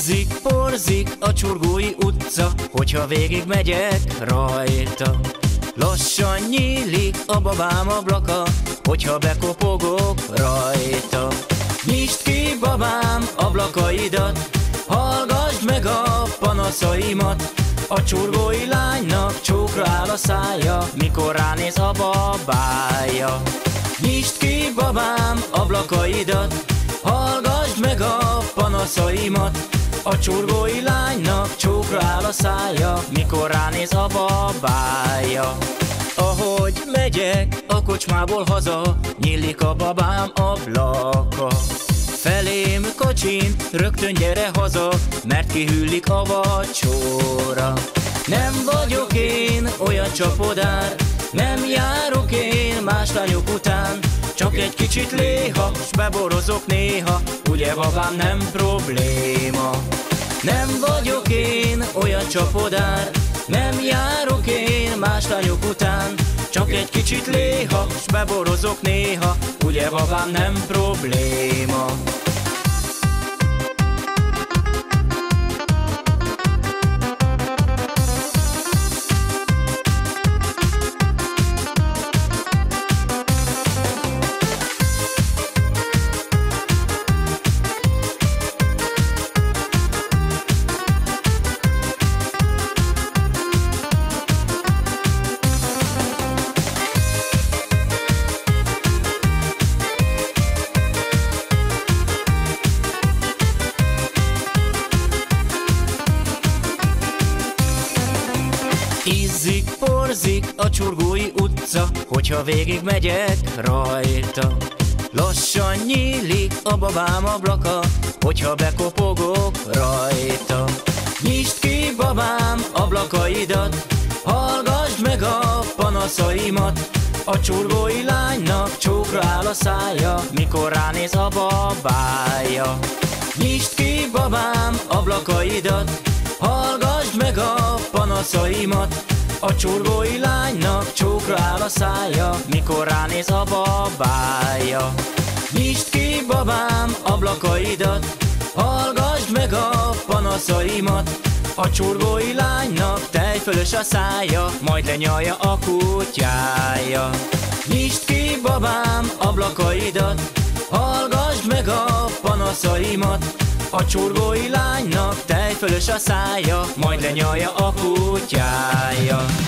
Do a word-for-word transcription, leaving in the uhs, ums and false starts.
Ízzik, porzik a Csurgói utca, hogyha végig megyek rajta. Lassan nyílik a babám ablaka, hogyha bekopogok rajta. Nyisd ki, babám, ablakaidat, hallgassd meg a panaszaimat. A csurgói lánynak csókra áll a szája, mikor ránéz a babája. Nyisd ki, babám, ablakaidat, hallgassd meg a panaszaimat. A csurgói lánynak csókra áll a szája, mikor ránéz a babája. Ahogy megyek a kocsmából haza, nyílik a babám ablaka. Felém kacsint, rögtön gyere haza, mert kihűlik a vacsora. Nem vagyok én olyan csapodár, nem járok én más lányok után, csak egy kicsit léha, s beborozok néha, ugye babám, nem probléma. Nem vagyok én olyan csapodár, nem járok én más lányok után, csak egy kicsit léha, s beborozok néha, ugye babám, nem probléma. Ízzik, porzik a Csurgói utca, hogyha végig megyek rajta. Lassan nyílik a babám ablaka, hogyha bekopogok rajta. Nyisd ki, babám, ablakaidat, hallgassd meg a panaszaimat. A csurgói lánynak csókra áll a szája, mikor ránéz a babája. Nyisd ki, babám, ablakaidat, hallgassd meg a panaszaimat. A csurgói lánynak csókra áll a szája, mikor ránéz a babája. Nyisd ki, babám, ablakaidat, hallgassd meg a panaszaimat. A csurgói lánynak tejfölös a szája, majd lenyalja a kutyája. Nyisd ki, babám, ablakaidat, hallgassd meg a panaszaimat. A csurgói lánynak tejfölös a szája, majd lenyalja a kutyája.